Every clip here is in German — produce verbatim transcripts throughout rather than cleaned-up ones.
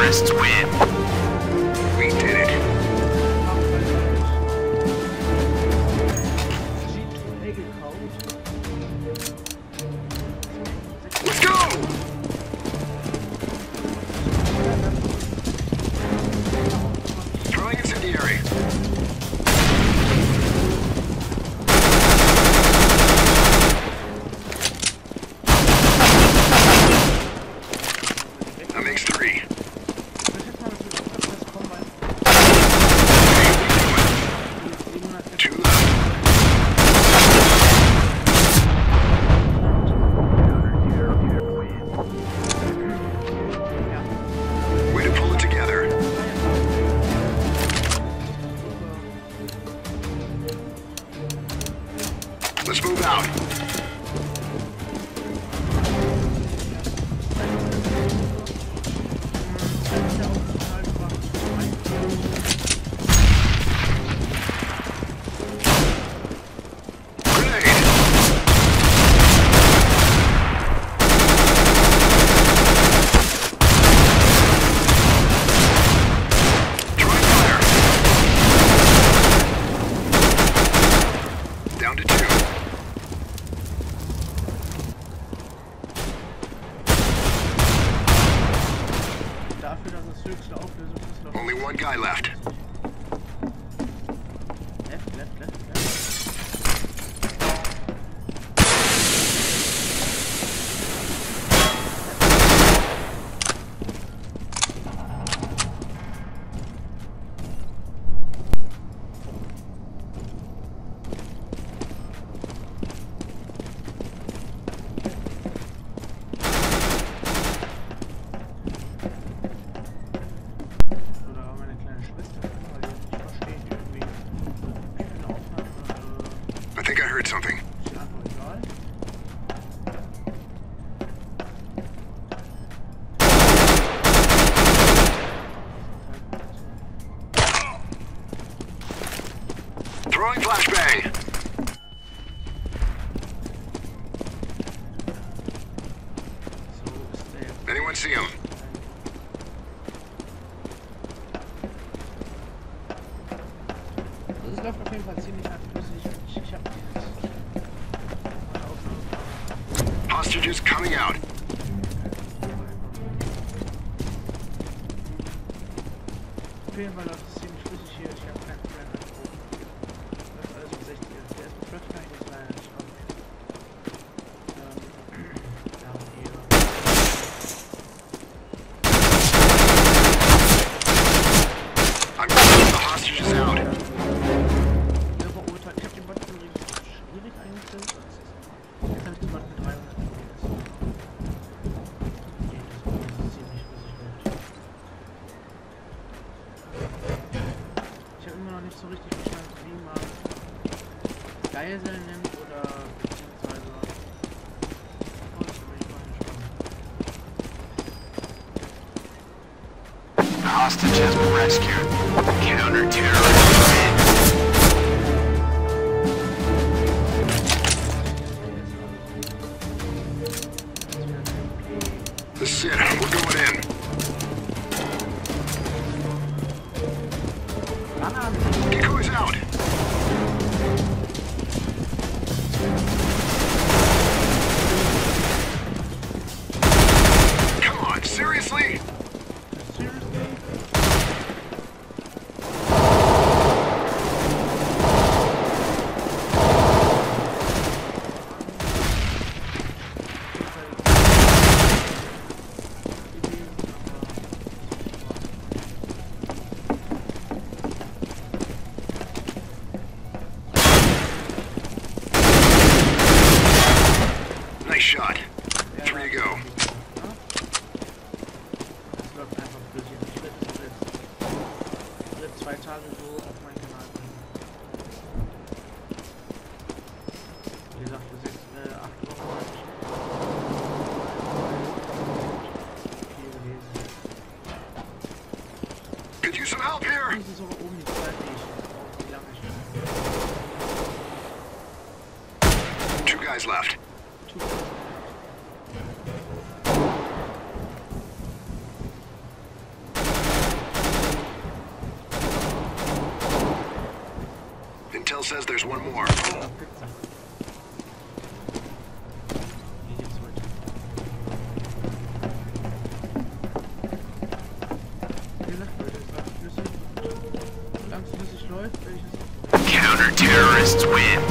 Terrorists win. We did it. Let's go! Throwing incendiary. That makes three. Two left. Way to pull it together. Let's move out. Down to two. Dafür, dass es höchste Auflösung ist, noch Only one guy left. left, left, left, left. Oder war meine kleine Schwester, weil die nicht versteht irgendwie. Ich bin Aufnahme, äh, I think I heard something. ist ihr einfach egal. Throwing flashbang. So ist der jetzt. Anyone see him? Also es läuft auf jeden Fall ziemlich flüssig und ich, ich hab dieses Aufnahme. Hostages coming out. Auf jeden Fall läuft es ziemlich flüssig hier, ich habe keinen Plan mehr. Das ist alles mit sechzig F P S, mit Flash kann ich jetzt leider nicht haben. Ähm, ja, hier. I'm calling the hostages out. Der verurteilt, ich hab den Button übrigens schwierig eingestellt. Was ist das? Jetzt habe ich den Button mit dreihundert F P S. Okay, das ist ziemlich flüssig wird. Ich habe immer noch nicht so richtig verstanden, wie man Geiseln nimmt oder beziehungsweise. Oh, das bin ich mal gespannt. The hostage has been rescued. Counter-terrorists win. This is it. We're going in. Kiku's out. Come on, seriously? Seriously? Nice shot. Three to go. Das läuft einfach flüssig. Ich werde das jetzt, ich werde zwei Tage so auf meinen Kanal bringen. Wie gesagt, für sechs, äh, acht Wochen habe ich viel gelesen. Could use some help here. Das ist sogar oben die Zeit, die ich brauche, wie lange ich Two guys left. tue. says there's one more. Pizza. Hier geht's weiter. Wie gesagt, Leute, es läuft flüssig. Solange es flüssig läuft, werde ich es. Counter-terrorists win.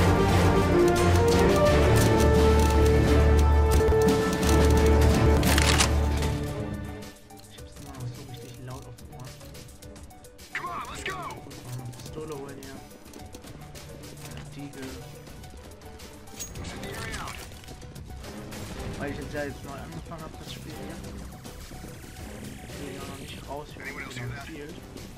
Ich hab's immer noch so richtig laut auf dem Ohr. Come on, let's go. Ich muss noch eine Pistole holen hier. Diegel. Incendiary out. Weil ich jetzt ja jetzt neu angefangen habe, das Spiel hier. Ich will ja noch nicht raus, wie Anyone man else hear that? spielt.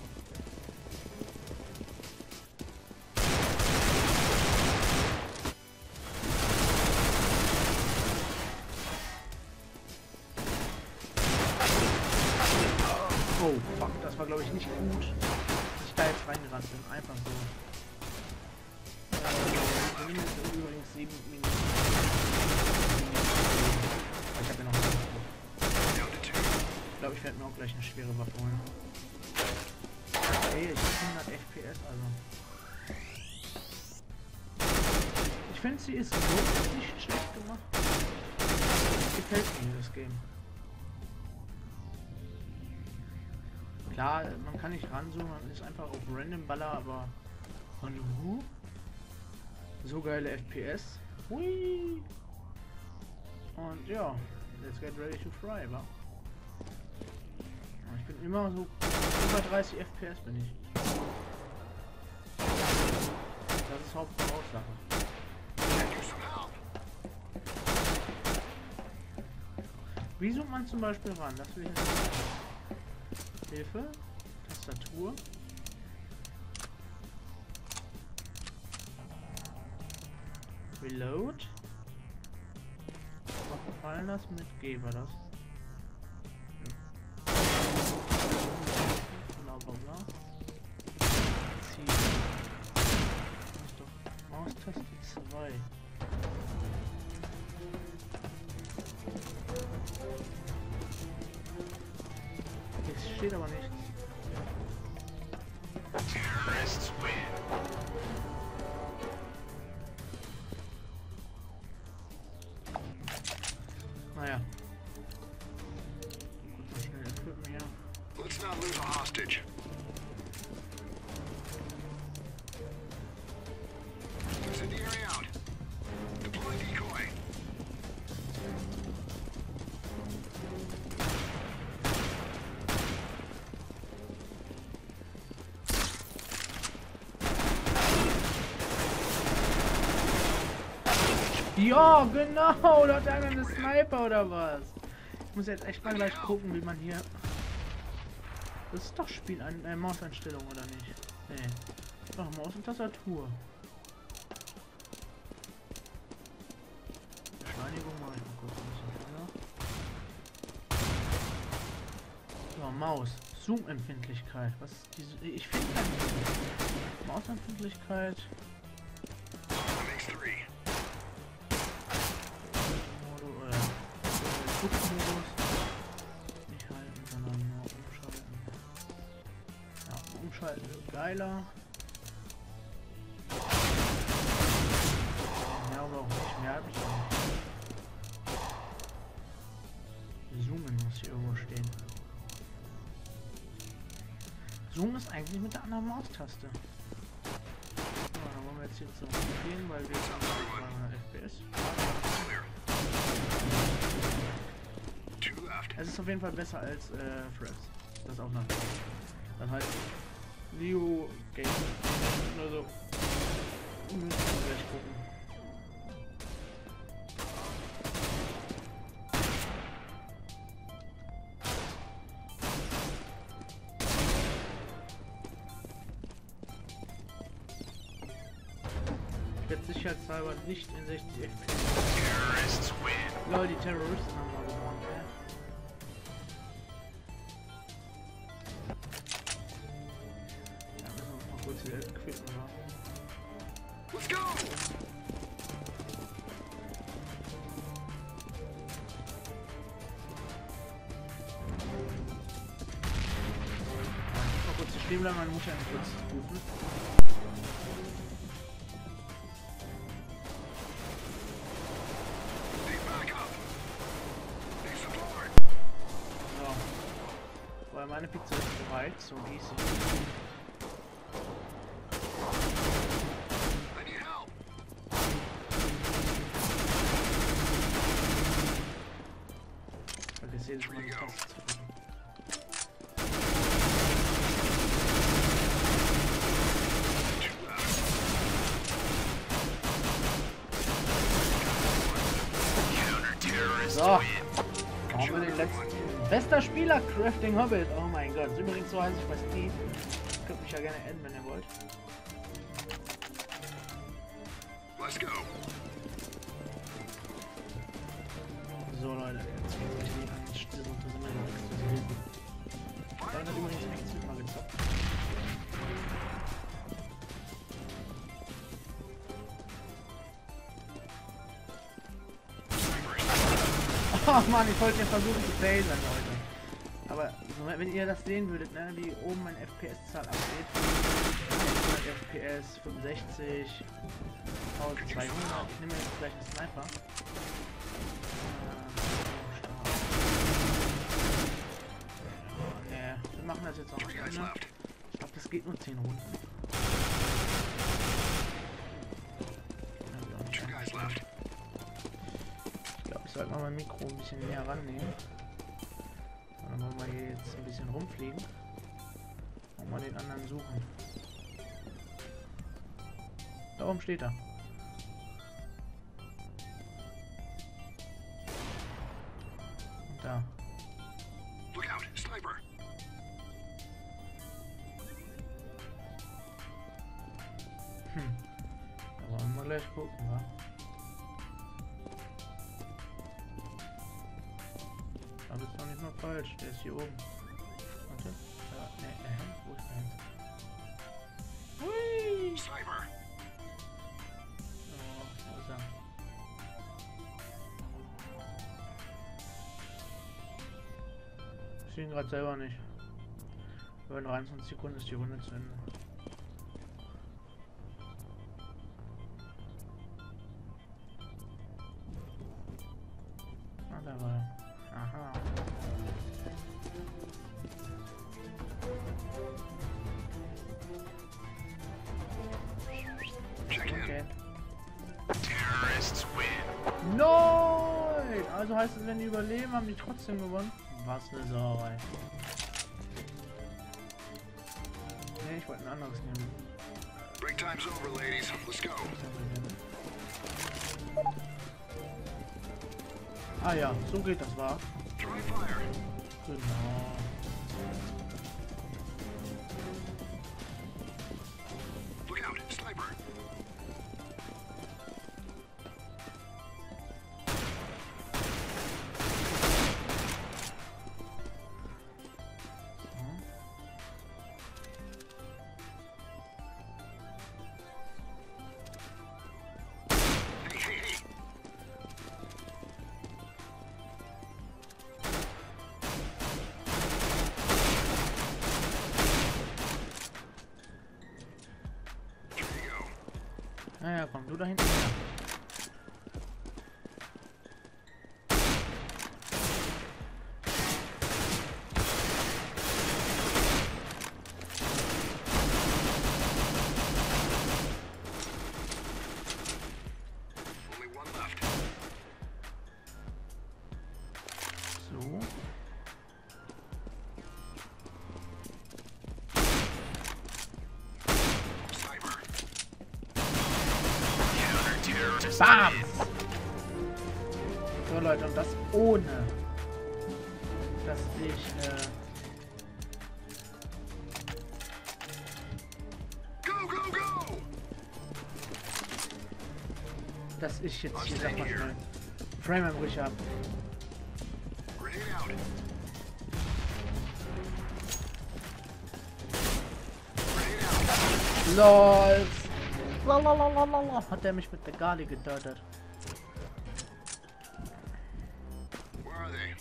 Oh, fuck, das war glaube ich nicht gut, dass ich da jetzt reingerannt bin. Einfach so. Äh, wir nehmen jetzt übrigens sieben Minuten. Aber ich habe ja noch was. Down to two. Ich glaube, ich werde mir auch gleich eine schwere Waffe holen. Ey, ich habe hundert F P S, also. Ich finde, sie ist so nicht schlecht gemacht. Gefällt mir das Game. Klar, man kann nicht ranzoomen, man ist einfach auf Random Baller, aber hallo? So geile F P S. Hui! Und ja, let's get ready to fry, wa? Ich bin immer so über dreißig F P S bin ich. Das ist Hauptvoraussache. Get you some help. Wie zoomt man zum Beispiel ran? Das will ich jetzt nicht. Hilfe, Tastatur. Reload. Was fallen das mit G war das? Ja. Bla bla bla. Ziehen. Das ist doch Maustaste zwei. Es steht aber nichts. Terrorists win. Naja. Gut, mal schnell equippen hier. Let's not lose a hostage. Incendiary out. Deploy decoy. Ja, genau, da hat einer eine Sniper oder was? Ich muss jetzt echt mal gleich gucken, wie man hier... Das ist doch Spiel, eine äh, Mauseinstellung oder nicht? Nee. Doch, Maus und Tastatur. Beschleunigung mache ich mal kurz ein bisschen schneller. So, Maus. Zoom-Empfindlichkeit. Was ist diese... Ich finde gar nicht. Mausempfindlichkeit. Makes three. Guckmodus nicht halten, sondern nur umschalten. Ja, umschalten wird geiler. Ja, aber auch nicht mehr habe ich auch nicht. Zoomen muss hier irgendwo stehen. Zoom ist eigentlich mit der anderen Maustaste. So, dann wollen wir jetzt hier zurückgehen, weil wir jetzt haben zweihundert F P S. Clear. Two left. Es ist auf jeden Fall besser als äh, Fraps. Das ist auch noch. Dann halt Leo Game oder so. Müssen wir gleich gucken. Ich werde sicherheitshalber nicht in sechzig F P S. Terrorists win. Lol, die Terroristen haben mal gewonnen, ey. Ja, müssen wir uns mal kurz hier equippen, wa? Let's go. Mal kurz hier stehen bleiben, meine Mutter kurz rufen. eine Pizza ist bereit, so easy. I need help. Vergiss jedes Mal die Taste zu drücken. Counter-terrorists So. win. Machen wir den letzten. Bester Spieler, Crafting Hobbit. Oh mein Gott. Übrigens, so heiße ich bei Steam. Ihr könnt mich ja gerne adden, wenn ihr wollt. Let's go. So, Leute. Jetzt geht's richtig an. Still unter sind wir exklusiv. Dann hat übrigens nichts mit mal gezockt. Oh Mann, ich wollte ja versuchen zu phasern, Leute. Aber so, wenn ihr das sehen würdet, ne, wie oben meine F P S-Zahl abgeht. hundert F P S, fünfundsechzig, eintausendzweihundert. Ich nehme jetzt gleich einen Sniper. Äh, ne, wir machen das jetzt noch Three zu guys Ende. left. Ich glaube, das geht nur zehn Runden. Two guys left. Ich glaube, ich sollte mal mein Mikro ein bisschen näher rannehmen. Dann wollen wir hier jetzt ein bisschen rumfliegen. Und mal den anderen suchen. Da oben steht er. Und da. Look out, sniper. Hm. Da wollen wir gleich gucken, wa? Das ist doch nicht mal falsch, der ist hier oben. Warte. Da, ne, äh, wo ist der hin? Hui! Sniper. Oh, wo ist er? Ich sehe ihn gerade selber nicht. Aber in dreiundzwanzig Sekunden ist die Runde zu Ende. Ah, da war er. Aha. Check in. Okay. Terrorists win. Nein! Also heißt es, wenn die überleben, haben die trotzdem gewonnen? Was eine Sauerei. Ne, ich wollte ein anderes nehmen. Break time's over, ladies. Let's go. Ah ja, so geht das, war. Try fire. Genau. Look out, sniper. Hey, hey, hey. Here you go. Naja, komm, du da hinten her. Only one left. So. Sniper. Counter-terrorists Bam! win. So Leute, und das ohne, dass ich, äh, Go, go, go! dass ich jetzt hier, sag mal schnell, Frame-Einbrüche habe. Grenade out. Grenade out. LOL! Lalalala. Hat er mich mit der Gali getötet. Where are they?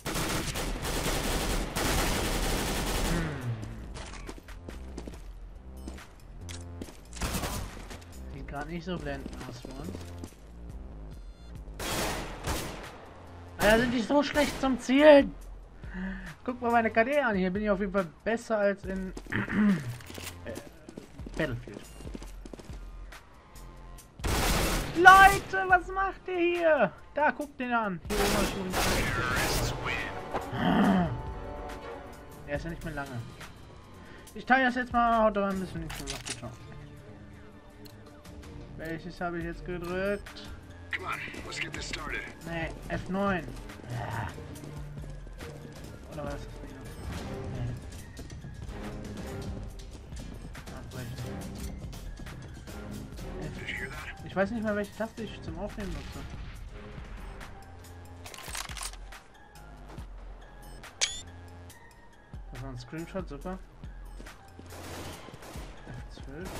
Sieht gerade nicht so blendend aus für uns. Ah, ja, sind die so schlecht zum Zielen? guck mal meine K D an. Hier bin ich auf jeden Fall besser als in äh, Battlefield. Leute, was macht ihr hier? Da, guckt den an. Hier oben Terrorists win. Er ist ja nicht mehr lange. Ich teile das jetzt mal, haut aber ein bisschen nichts mehr. Macht schon. Welches habe ich jetzt gedrückt? Come on, let's get this started. Nee, F neun. Ja. Oder was ist das nicht? Nee. Abbrechen. Did you hear that? Ich weiß nicht mal, welche Taste ich zum Aufnehmen nutze. Das war ein Screenshot, super. F zwölf.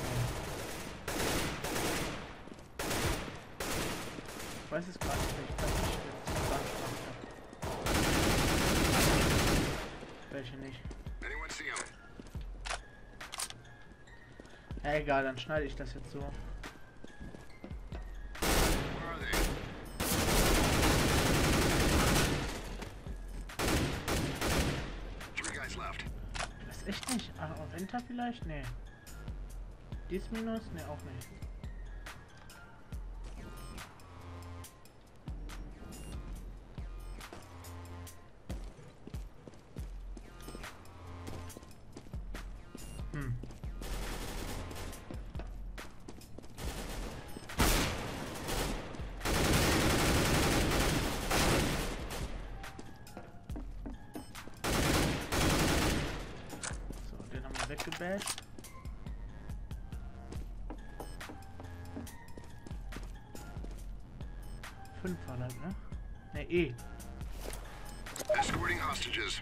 Ich weiß es gar nicht, welche Taste ich jetzt gemacht habe. Welche nicht. Anyone see him? Ja, egal, dann schneide ich das jetzt so. Where are they? Three guys left. Ich weiß echt nicht. Ah, auf Enter vielleicht? Nee. Dies minus? Nee, auch nicht. Hm. So, den haben wir weggebasht. Fünf war das, ne? Ne, E. Escorting hostages.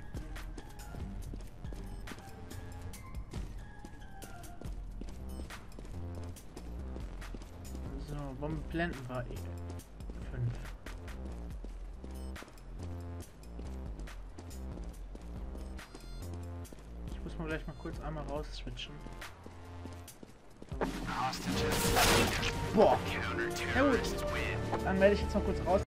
So, Bombe blenden war E. fünf. Ich muss mal gleich mal kurz einmal raus switchen. Hostages. Boah! Counter Ja gut, terrorists win. dann werde ich jetzt noch kurz raus.